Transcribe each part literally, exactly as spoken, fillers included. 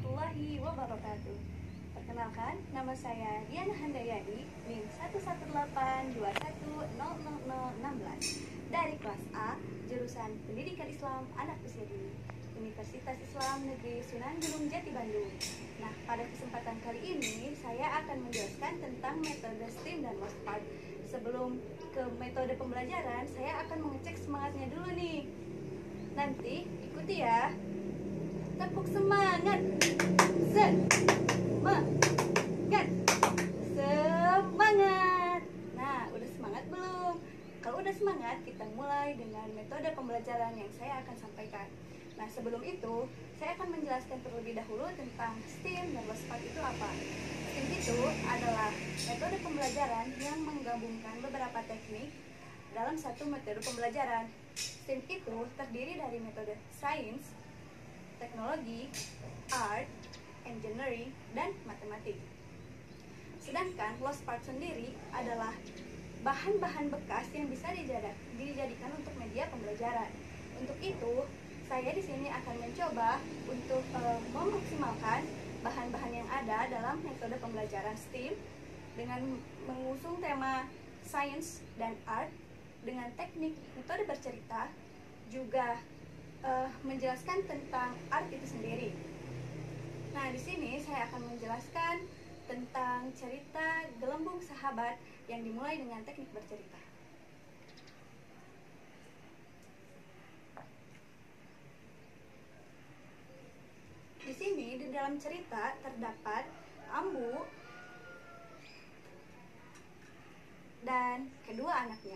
warahmatullahi wabarakatuh. Perkenalkan, nama saya Diana Handayani, NIM satu satu delapan dua satu nol nol nol enam belas dari kelas A, jurusan Pendidikan Islam Anak Usia Dini, Universitas Islam Negeri Sunan Gunung Jati Bandung. Nah, pada kesempatan kali ini saya akan menjelaskan tentang metode STEAM dan LOSPART. Sebelum ke metode pembelajaran, saya akan mengecek semangatnya dulu nih. Nanti ikuti ya. Tepuk semangat. Semangat. Semangat. Nah, udah semangat belum? Kalau udah semangat, kita mulai dengan metode pembelajaran yang saya akan sampaikan. Nah, sebelum itu, saya akan menjelaskan terlebih dahulu tentang STEAM dan LOSPART itu apa. STEAM itu adalah metode pembelajaran yang menggabungkan beberapa teknik dalam satu metode pembelajaran. STEAM itu terdiri dari metode Science, Teknologi, Art, Engineering, dan Matematik. Sedangkan LOSPART sendiri adalah bahan-bahan bekas yang bisa dijadikan untuk media pembelajaran. Untuk itu, saya di sini akan mencoba untuk e, memaksimalkan bahan-bahan yang ada dalam metode pembelajaran STEAM dengan mengusung tema Science dan Art dengan teknik metode bercerita, juga e, menjelaskan tentang art itu sendiri. Nah, di sini saya akan menjelaskan tentang cerita Gelembung Sahabat yang dimulai dengan teknik bercerita. Di sini di dalam cerita terdapat Ambu dan kedua anaknya.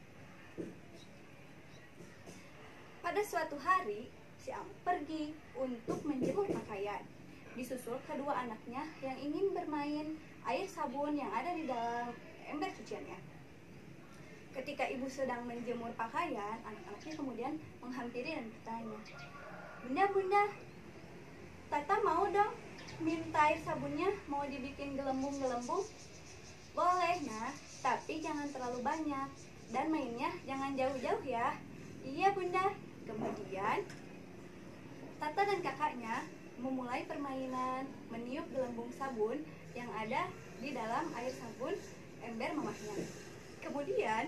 Pada suatu hari, si Ambu pergi untuk menjemur pakaian. Disusul kedua anaknya yang ingin bermain air sabun yang ada di dalam ember cuciannya. Ketika ibu sedang menjemur pakaian, anak-anaknya kemudian menghampiri dan bertanya, "Bunda, bunda, Tata mau dong minta air sabunnya, mau dibikin gelembung-gelembung?" "Boleh, nah, tapi jangan terlalu banyak, dan mainnya jangan jauh-jauh ya." "Iya, bunda." Kemudian Tata dan kakaknya memulai permainan meniup gelembung sabun yang ada di dalam air sabun ember mamahnya. Kemudian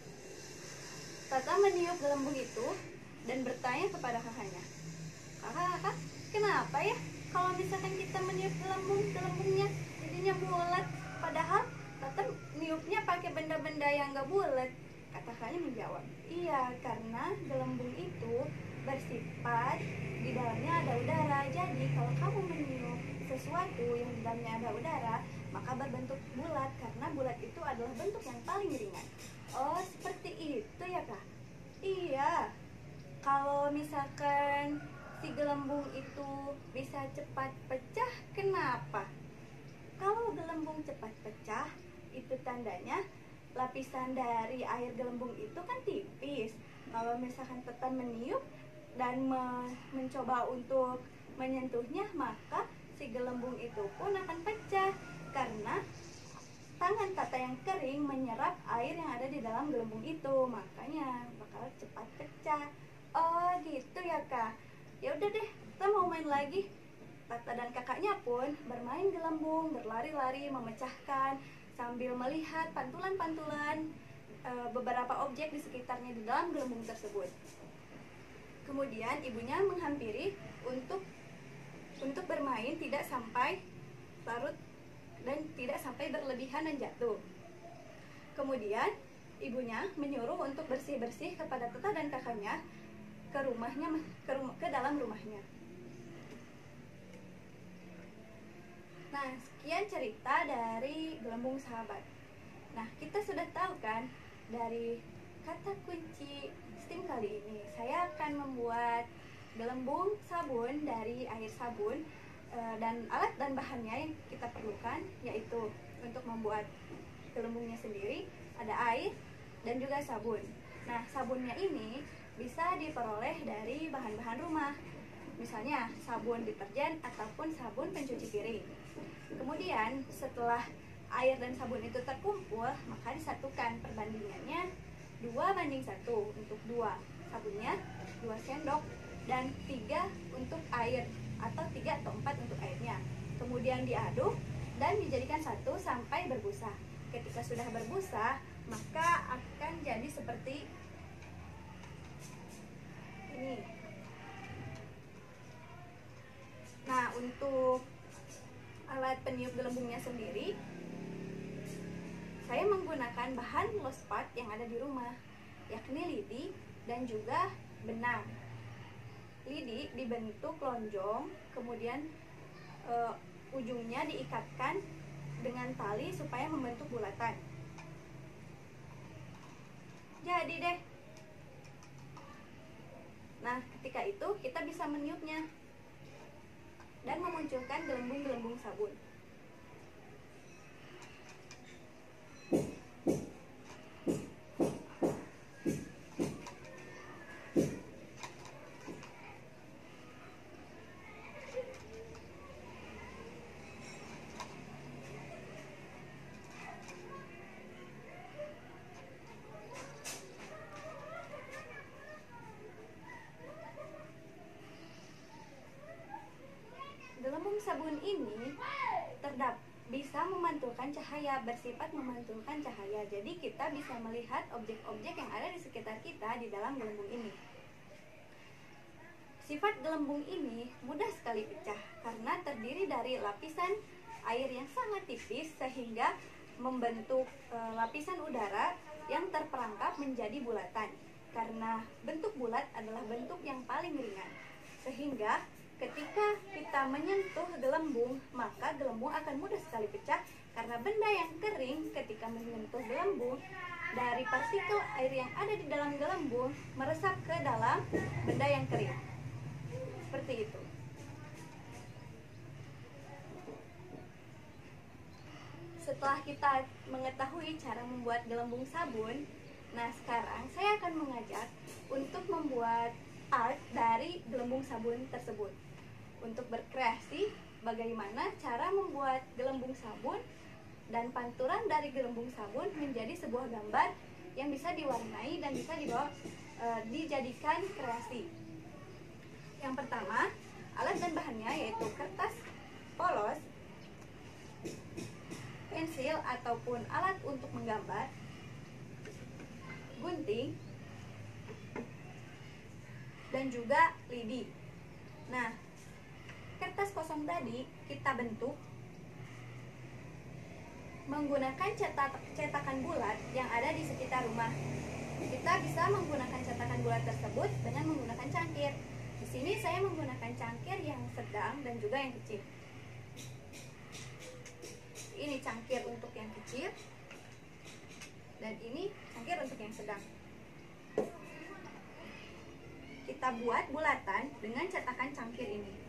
Tata meniup gelembung itu dan bertanya kepada kakaknya, "Kakak, kakak, kenapa ya kalau misalkan kita meniup gelembung, gelembungnya jadinya bulat, padahal Tata niupnya pakai benda-benda yang gak bulat?" Kata kakaknya menjawab, "Iya, karena gelembung itu bersifat di dalamnya ada udara. Jadi kalau kamu meniup sesuatu yang di dalamnya ada udara, maka berbentuk bulat, karena bulat itu adalah bentuk yang paling ringan." "Oh, seperti itu ya, Kak?" "Iya. Kalau misalkan si gelembung itu bisa cepat pecah, kenapa?" "Kalau gelembung cepat pecah, itu tandanya lapisan dari air gelembung itu kan tipis. Kalau misalkan Tata meniup dan me mencoba untuk menyentuhnya, maka si gelembung itu pun akan pecah karena tangan Tata yang kering menyerap air yang ada di dalam gelembung itu, makanya bakal cepat pecah." "Oh, gitu ya, Kak. Ya udah deh, kita mau main lagi." Tata dan kakaknya pun bermain gelembung, berlari-lari, memecahkan sambil melihat pantulan-pantulan e, beberapa objek di sekitarnya di dalam gelembung tersebut. Kemudian ibunya menghampiri untuk untuk bermain tidak sampai larut dan tidak sampai berlebihan dan jatuh. Kemudian ibunya menyuruh untuk bersih-bersih kepada Tata dan kakaknya ke rumahnya ke, rum, ke dalam rumahnya. Nah, sekian cerita dari Gelembung Sahabat. Nah, kita sudah tahu kan dari kata kunci STEAM kali ini. Saya akan membuat gelembung sabun dari air sabun, e, dan alat dan bahannya yang kita perlukan yaitu untuk membuat gelembungnya sendiri ada air dan juga sabun. Nah, sabunnya ini bisa diperoleh dari bahan-bahan rumah, misalnya sabun deterjen ataupun sabun pencuci piring. Kemudian setelah air dan sabun itu terkumpul, maka disatukan, perbandingannya dua banding satu. Untuk dua sabunnya dua sendok dan tiga untuk air atau tiga atau empat untuk airnya. Kemudian diaduk dan dijadikan satu sampai berbusa. Ketika sudah berbusa, maka akan jadi seperti ini. Nah, untuk alat peniup gelembungnya sendiri, saya menggunakan bahan lospat yang ada di rumah, yakni lidi dan juga benang. Lidi dibentuk lonjong, kemudian e, ujungnya diikatkan dengan tali supaya membentuk bulatan. Jadi deh. Nah, ketika itu kita bisa meniupnya dan memunculkan gelembung-gelembung sabun. Gelembung sabun ini terdapat bisa memantulkan cahaya, bersifat memantulkan cahaya. Jadi kita bisa melihat objek-objek yang ada di sekitar kita di dalam gelembung ini. Sifat gelembung ini mudah sekali pecah karena terdiri dari lapisan air yang sangat tipis sehingga membentuk e, lapisan udara yang terperangkap menjadi bulatan. Karena bentuk bulat adalah bentuk yang paling ringan, sehingga ketika kita menyentuh gelembung, maka gelembung akan mudah sekali pecah karena benda yang kering ketika menyentuh gelembung, dari partikel air yang ada di dalam gelembung meresap ke dalam benda yang kering. Seperti itu. Setelah kita mengetahui cara membuat gelembung sabun, nah sekarang saya akan mengajak untuk membuat art dari gelembung sabun tersebut. Untuk berkreasi bagaimana cara membuat gelembung sabun dan pantulan dari gelembung sabun menjadi sebuah gambar yang bisa diwarnai dan bisa dibawa e, dijadikan kreasi. Yang pertama, alat dan bahannya yaitu kertas polos, pensil ataupun alat untuk menggambar, gunting, dan juga lidi. Nah, kertas kosong tadi kita bentuk menggunakan cetak, cetakan bulat yang ada di sekitar rumah. Kita bisa menggunakan cetakan bulat tersebut dengan menggunakan cangkir. Di sini saya menggunakan cangkir yang sedang dan juga yang kecil. Ini cangkir untuk yang kecil dan ini cangkir untuk yang sedang. Kita buat bulatan dengan cetakan cangkir ini.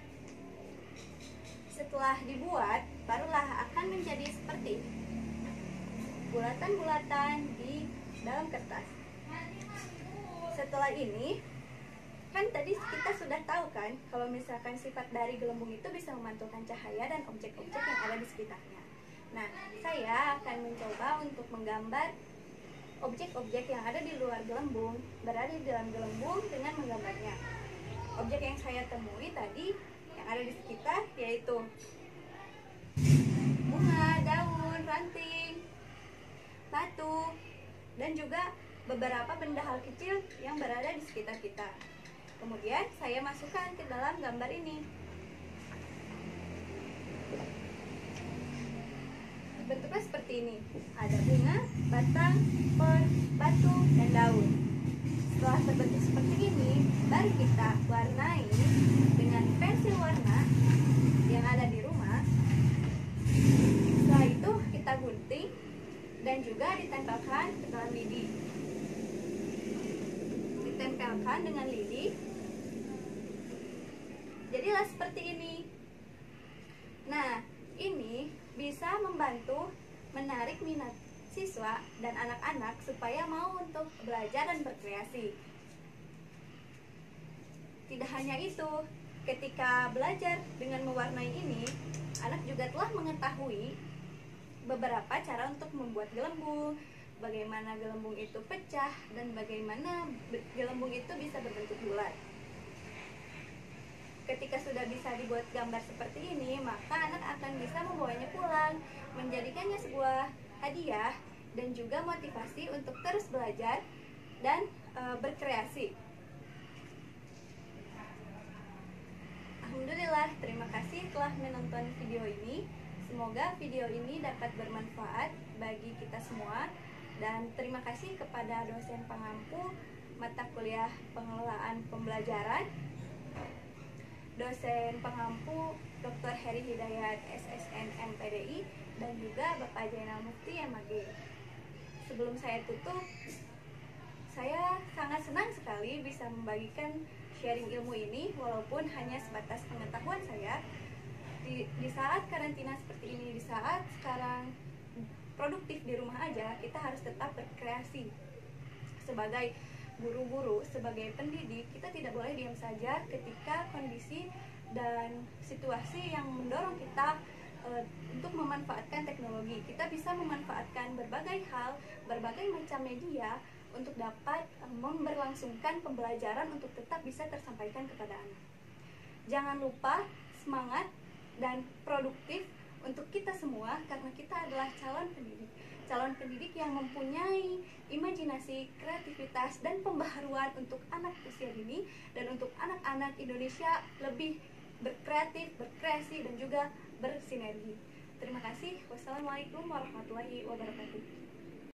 Setelah dibuat, barulah akan menjadi seperti ini. Bulatan-bulatan di dalam kertas. Setelah ini, kan tadi kita sudah tahu kan kalau misalkan sifat dari gelembung itu bisa memantulkan cahaya dan objek-objek yang ada di sekitarnya. Nah, saya akan mencoba untuk menggambar objek-objek yang ada di luar gelembung berada di dalam gelembung dengan menggambarnya. Objek yang saya temui tadi yang ada di sekitar yaitu bunga, daun, ranting, batu, dan juga beberapa benda hal kecil yang berada di sekitar kita. Kemudian saya masukkan ke dalam gambar ini. Bentuknya seperti ini. Ada bunga, batang, pohon, batu, dan daun. Setelah terbentuk seperti ini, baru kita warnai dengan pensil warna yang ada di rumah. Setelah itu kita gunting dan juga ditempelkan ke dalam lidi. Ditempelkan dengan lidi. Jadilah seperti ini. Nah, ini bisa membantu menarik minat siswa dan anak-anak supaya mau untuk belajar dan berkreasi. Tidak hanya itu, ketika belajar dengan mewarnai ini, anak juga telah mengetahui beberapa cara untuk membuat gelembung, bagaimana gelembung itu pecah, dan bagaimana gelembung itu bisa berbentuk bulat. Ketika sudah bisa dibuat gambar seperti ini, maka anak akan bisa membawanya pulang, menjadikannya sebuah hadiah dan juga motivasi untuk terus belajar dan e, berkreasi. Alhamdulillah, terima kasih telah menonton video ini. Semoga video ini dapat bermanfaat bagi kita semua. Dan terima kasih kepada dosen pengampu mata kuliah pengelolaan pembelajaran, dosen pengampu doktor Heri Hidayat S S N M P D I, dan juga Bapak Jainal Mufti M A G. Sebelum saya tutup, saya sangat senang sekali bisa membagikan sharing ilmu ini, walaupun hanya sebatas pengetahuan saya. Di, di saat karantina seperti ini, di saat sekarang produktif di rumah aja, kita harus tetap berkreasi. Sebagai guru-guru, sebagai pendidik, kita tidak boleh diam saja ketika kondisi dan situasi yang mendorong kita e, untuk memanfaatkan teknologi. Kita bisa memanfaatkan berbagai hal, berbagai macam media untuk dapat e, memberlangsungkan pembelajaran untuk tetap bisa tersampaikan kepada anak. Jangan lupa semangat dan produktif untuk kita semua, karena kita adalah calon pendidik. Calon pendidik yang mempunyai imajinasi, kreativitas, dan pembaharuan untuk anak usia dini dan untuk anak-anak Indonesia lebih berkreatif, berkreasi, dan juga bersinergi. Terima kasih. Wassalamualaikum warahmatullahi wabarakatuh.